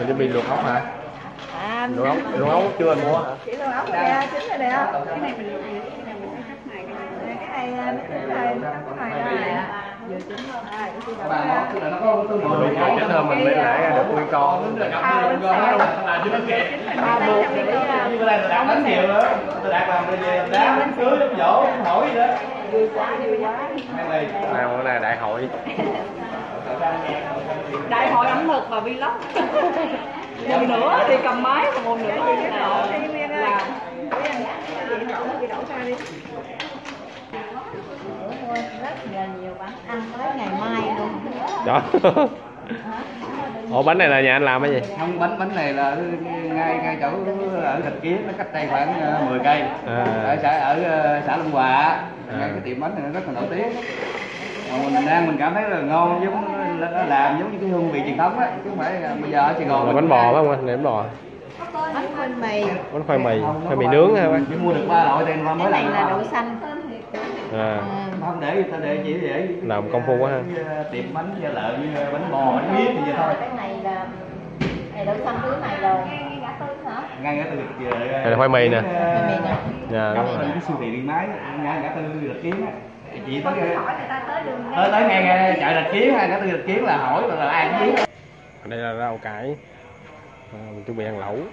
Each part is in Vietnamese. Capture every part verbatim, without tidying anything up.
Mình chuẩn bị luộc ốc hả? À, luộc ốc, luộc ốc chưa anh mua hả? chỉ luộc ốc nè, chín rồi nè. Cái này mình luộc gì? Cái này mình phải cắt này cái này nó chín rồi, nó có này rồi. Vừa chín không? À, cái gì đó. Luộc rồi chết hơn mình lấy lại được nguyên con. Thao bánh xèo. Thao luộc thì cái ốc bánh xèo nữa. Tôi đặt làm đá bánh cưới đám dỗ hỏi gì đó. Vui quá, vui quá. Nào bữa nay đại hội. Đại hội ẩm thực và vlog. Một nửa thì cầm máy, còn một nửa thì làm. Đi đổ ra đi. Rất là nhiều bánh ăn tới ngày mai luôn. Đó. Ủa bánh này là nhà anh làm cái gì? Không, bánh bánh này là ngay ngay chỗ ở Thạch Kiến, nó cách đây khoảng mười cây. À. Ở xã ở xã Long Hòa, à. Ngay cái tiệm bánh này nó rất là nổi tiếng. Mình đang mình cảm thấy là ngon, giống làm giống như cái hương vị truyền thống á, chứ không phải bây giờ ở Sài Gòn. Là bánh bò phải không anh? Bánh bò. Bánh khoai mì. Bánh khoai mì, khoai mì nướng hả bác? Chỉ mua được ba loại tiền mới làm. Cái này là đậu xanh. À. Không để người ta để chỉ để làm công phu quá ha. Tiệm bánh da lợn, bánh bò, bánh miếng thì vậy thôi. Cái này là này đậu xanh thứ này rồi. Ngay ngã tư hả? Ngay ngã tư Lịch. Đây là khoai mì nè. Khoai mì nè. Dạ đúng rồi. Cái siêu thị điện máy ngay ngã tư Lịch Kiến á. Chị tới hỏi người ta tới đường tới tới ngay ngay chợ Lịch Kiến hay ngã tư Lịch Kiến là hỏi là ai cũng biết. Đây là rau cải. À, mình chuẩn bị ăn lẩu.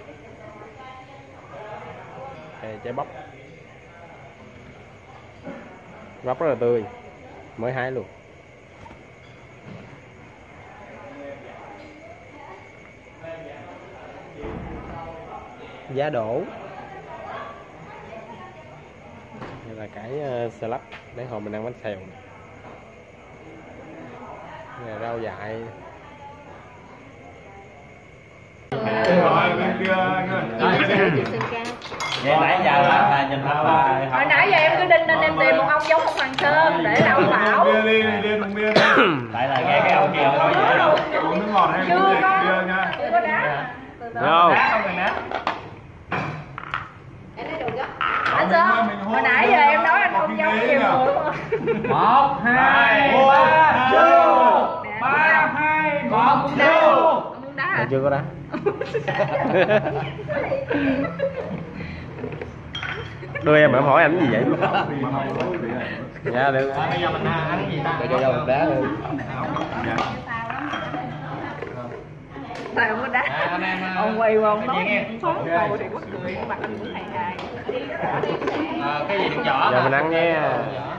Đây trái bắp. Bắp rất là tươi, mới hái luôn. Giá đỗ. Đây là cải uh, salad, để hồi mình ăn bánh xèo. Đây là rau dại. Vậy nãy giờ là nhìn là hồi nãy giờ em cứ đinh nên em tìm một ông giống một Hoàng Sơn để đâu bảo. Tại là nghe cái ông kia nói vậy đâu. Uống nước ngọt hay Chưa uống có. bia nha. Chưa có đá. Không. Anh Sơn, hồi nãy giờ em nói anh không giống nhiều người không? Một, hai, ba, chưa. Ba, hai, một, chưa. Ông muốn đá hả? Chưa có đá. Đưa em em hỏi anh gì vậy? Dạ được. Bây giờ mình ăn gì ta? Cho cho đá đi. Tại ông có đá. Ông quay qua ông nói phó câu thì quất cười, mặt anh cũng hài hài. Cái gì được vỏ? Giờ mình ăn nha.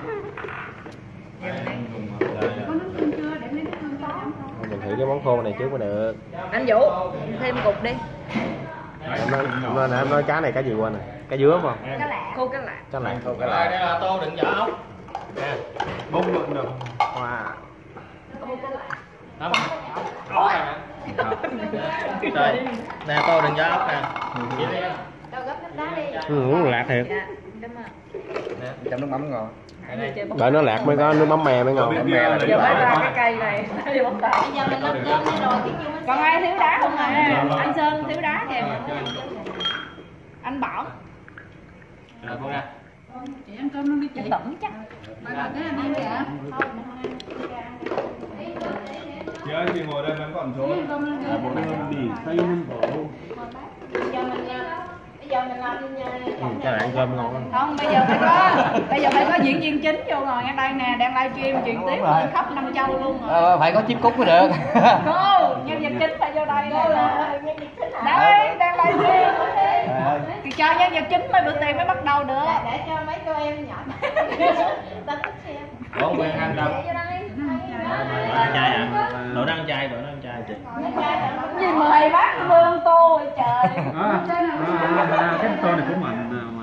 Mình thử cái món khô này trước mới được. Anh Vũ, thêm cục đi. Em nói, em nói, em nói cá này cá gì quên rồi? Cá dứa phải không? Cá lạ. Khô cá lạ. Cá lạ. Khô cá Rồi lạ. đây là tô đựng vỏ ốc. Nè. Bốn lượng được. Wow. Khô cá lạ. Đó mà. Đó rồi. Nè tô đựng vỏ ốc nè. Đâu gấp nước đá đi. Ừ, uống lạc thiệt. Dạ, cảm ơn. Nè, chấm nước mắm ngon. Đợi nó lạc mới có nước mắm mè mới ngon. Mắm mè là Giờ mới ra cái cây này. Giờ bóng tay. Giờ mình nấu cơm đi rồi. Còn ai thiếu đá không à? Anh Sơn thiếu đá kìa. Anh Bảo. Rồi con ra. Chị ăn cơm luôn đi chị. Tẩm chắc. Bà còn cái anh ăn kìa. Chị ơi, chị ngồi đây vẫn còn chỗ. Đi, xây lên tổ. Giờ mình bây giờ mình làm Ừ, cái này ăn cơm ngon lắm. không, bây giờ phải có bây giờ phải có diễn viên chính vô ngồi ngay đây nè, đang livestream truyền tiếp lên khắp năm châu luôn rồi. Ờ, phải có chip cút mới được. Cô, nhân vật chính phải vô đây nè. Đấy, đang livestream. Thì cho nhân vật chính mới bữa tiền mới bắt đầu được. Để cho mấy cô em nhỏ ta thích xem. Ủa, quen anh đâu? Vô đây. Ăn chay hả? Đồ ăn chay, đồ ăn chay chị. Gì mời bác Vương Tô vậy trời. Cái tô này cũng mặn mà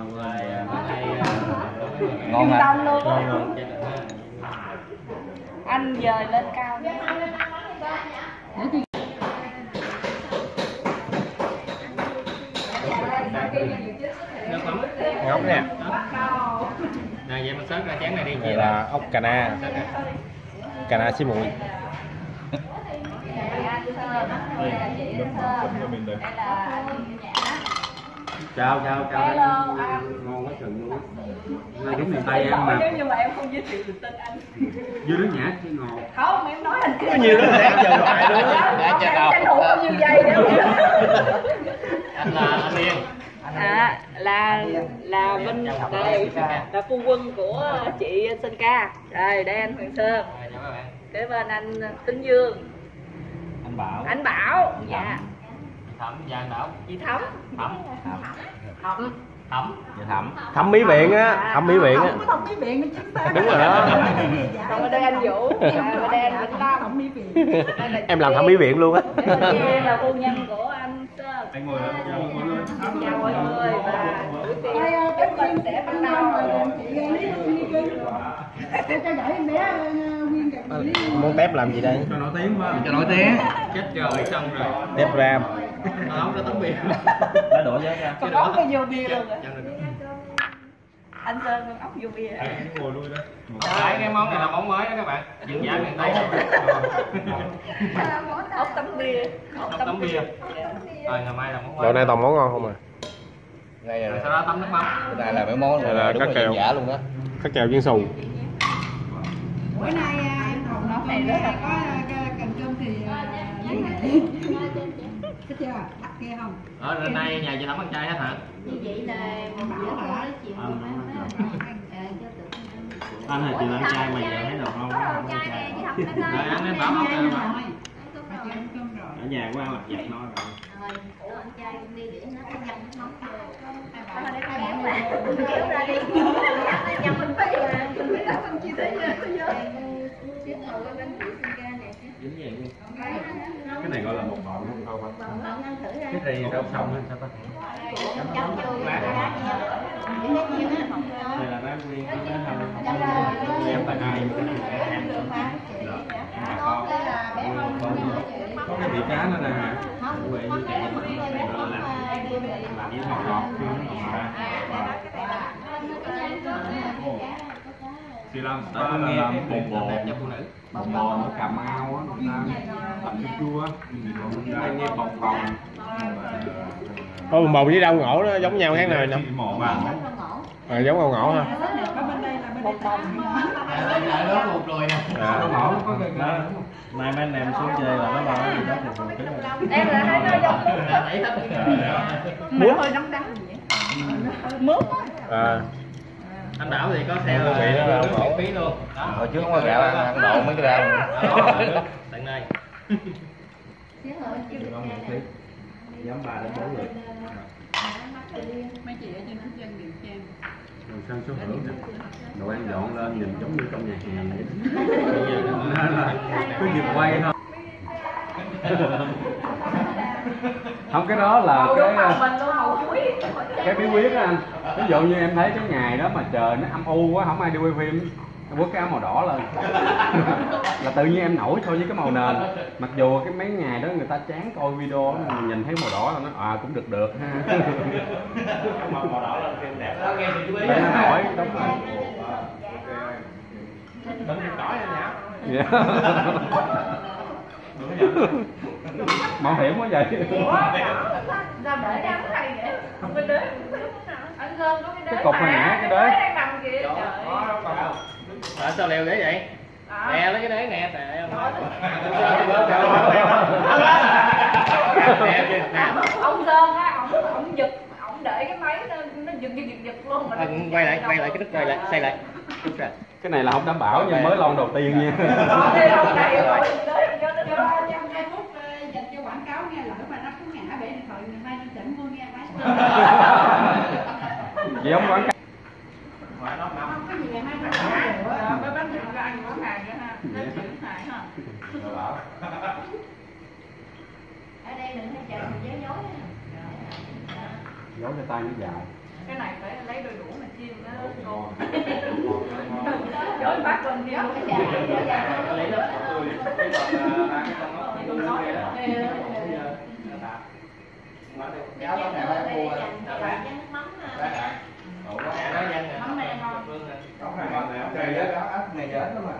Ngon hả? Tâm luôn. Anh dời lên cao nha. Ngốc nè. Này vậy mình xớt ra chén này đi. Đây là ốc cà na. Cà na xí muội. Chào chào chào. Hello anh. Ngon quá chừng luôn. Ngay đúng miền Tây ăn mà. Nếu như mà em không giới thiệu được tên anh. Dưa nước nhã chứ ngon. Không, em nói anh kia. Có nhiều lắm để giờ hoài luôn. Để cho đâu. Tranh thủ bao nhiêu giây nữa. Anh là anh Yên. À, là là bên đây là phu quân của chị Sơn Ca. Đây, đây anh Hoàng Sơn. Kế bên anh Tính Dương. Anh Bảo. Anh Bảo. Dạ. Thẩm và anh Bảo. Chị Thấm. Thẩm. Thấm. Thẩm. Dạ Thẩm. Thẩm mỹ viện á, thẩm mỹ viện á. Không có thẩm mỹ viện nó chính xác. Đúng rồi đó. Còn ở đây anh Vũ, ở đây anh Vĩnh Long. Thẩm mỹ viện. Em làm thẩm mỹ viện luôn á. Em là phu nhân của anh Sơn. Anh ngồi lên, chào mọi người. Chào mọi người và buổi tiệc kết mình sẽ bắt đầu. Món tép làm gì đây? Cho nổi tiếng quá. Cho nổi tiếng. Chết trời xong rồi. Tép ram. Nó không có tấm bia. Đã đổ giá ra. Còn ốc có vô bia luôn rồi. Anh Sơn con ốc vô bia. Anh ngồi lui đây. Đấy, cái món này là món mới đó các bạn. Dân dã miền Tây. Ốc tấm bia. Ốc tấm bia. Rồi ngày mai là món mới. Đồ này toàn món ngon không à? Rồi sau đó tấm nước mắm. Cái này là mấy món Đây là đúng cá là kèo. dân dã luôn đó. Cá kèo chiên xù. Bữa nay em Hồng nói này rất là có cần cơm thì lấy này. Thích chưa? Đặt kia không? Ở bên đây nhà chị Thẩm ăn chay hết hả? Như vậy là em bảo là chuyện của má Anh là chị ăn chay mà giờ thấy được không? Không chay nè, chị Thẩm Rồi ăn đến bảo không ăn mà. rồi. Ở nhà của ăn mặt dạch nó rồi. Ủa anh trai cũng đi để nó cái nhăn nó nóng để kéo ra kéo ra đi nhăn mình phải mình phải làm phân chia thế giới chứ ngồi bên bên chị Sơn Ca này Dính vậy luôn. Cái này gọi là một bọng không không? Cái này rau xong hay sao ta? chấm vô lá nhiều Đây là nó nguyên cái không em tại ai có cái vị cá nữa nè hả? Quệ như vậy mà làm làm với ngọt ngọt Thì làm spa là làm bột bò, cho phụ nữ. bột bò ở Cà Mau á, người ta làm chua chua á, đây nghe bột bòng. Có bồng bồng với rau ngổ nó giống nhau khác nào nè. Mỏ vàng. À, giống rau ngổ ha. Nó một rồi nè. À. Ngõ nó có cái cái mai mấy anh em xuống chơi là nó bao nhiêu đó thì còn cái em là hai nơi giống mướp hơi đắng đắng mướp À. anh Bảo thì có xe Cái vị đó là nước ổn. miễn phí luôn. Hồi trước không có gạo ăn, ăn đậu mấy cái rau. Tận đây. Nhóm ba đến bốn người. mấy chị ở trên quốc dân Điện Trang Rồi sang số hưởng nè. Đồ ăn dọn lên nhìn giống như trong nhà hàng vậy. Cứ dịp quay thôi. Không, cái đó là cái mình luôn hậu quý cái bí quyết á anh. Ví dụ như em thấy cái ngày đó mà trời nó âm u quá, không ai đi quay phim, em quất cái áo màu đỏ lên là tự nhiên em nổi so với cái màu nền. Mặc dù cái mấy ngày đó người ta chán coi video đó, mình nhìn thấy màu đỏ là nó à cũng được được ha. Màu đỏ lên phim đẹp. Đó nghe thì chú ý. Để nó nổi đúng rồi. Đừng thì đỏ nha nhá. Dạ. Mạo hiểm quá vậy. ra để đám này vậy không có đế anh Sơn có cái đế Cái cục hồi nãy cái đế. đang nằm kìa trời Ở sao leo đế vậy? Nè lấy cái đế nè, trời ơi. ông Sơn á ông ông giật ông để cái máy nó nó giật giật giật giật luôn mà nó- Quay lại, quay lại cái đứt, quay lại, xây lại. Đứt ra. Cái này là không đảm bảo nhưng mới lon đầu tiên nha. Đó, đây đâu này rồi đế cho nó cho trong hai phút dành cho quảng cáo nghe lỡ mà nó cứ ngã bể điện thoại ngày mai đi chỉnh mua nghe máy Vậy không quảng cáo. không có gì ngày mai nó ngã mấy bánh thịt ra ăn có hàng nữa ha nó chữ hại ha ở đây đừng hay chờ mình giấu dối Giấu cái tay nó dài. cái này phải lấy đôi đũa mà chiên nó ngon dối bác con chiên Lấy lớp tươi. Giáo đó này phải mua rồi. mắm này ngon Trời ơi, đó ấp này dễ lắm mà.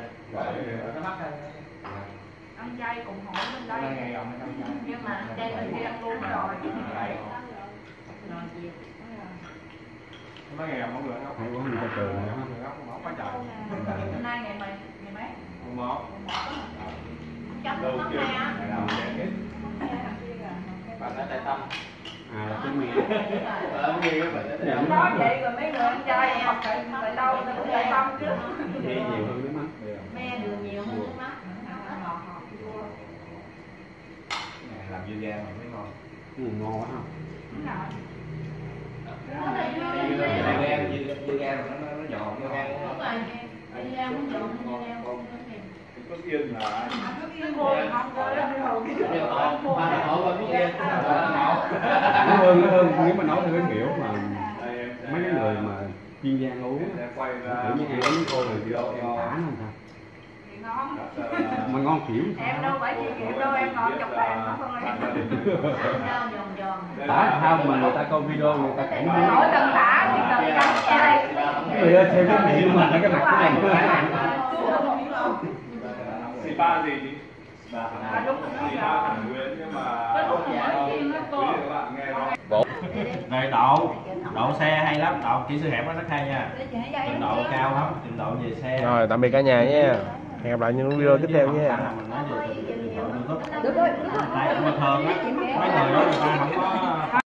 ăn chay cùng hội bên đây Ngày rộng hay không? nhưng mà chay mình đi ăn luôn rồi Nó nghèo không được không? Hay quá người ta cười nữa. Không có trời. Hôm nay ngày mấy ngày mấy Không có. chấm Đầu nó tiên. nè Bạn ở Tại Tâm. À là cái mẹ. Ờ, nghe cái bệnh đó. nói vậy rồi mấy người ăn chay học tại tại đâu ta cũng tại tâm chứ Mẹ nhiều hơn nước mắt. me đường nhiều hơn nước mắt Này làm dưa gan mà mới ngon. Ừ, ngon quá ha. Dưa gan, dưa dưa gan mà nó nó giòn dưa gan. Có yên là Ba hỏi qua biết yên. Nó hơn, nó hơn nếu mà nói theo cái kiểu mà mấy cái người mà chuyên gia ăn uống á, quay ra. kiểu như ăn với cô rồi kiểu em thả nó làm sao mà ngon kiểu em đâu phải chị kiểu đâu em ngồi chọc bàn nó không em giòn giòn tả sao mà người ta coi video người ta cảnh mỗi lần thả thì cần cắn chay người ta xem cái miệng mà cái mặt của này Xì ba gì chị? Xì ba thằng Nguyễn nhưng mà quý vị các bạn nghe đó. Rồi đậu, đậu xe hay lắm, đậu kỹ sư hẻm nó rất hay nha. Trình độ cao lắm, trình độ về xe. Rồi tạm biệt cả nhà nha. Hẹn gặp lại những video tiếp theo nha. Mình nói về trình độ YouTube. Tại mà thường á, mấy người đó người ta không có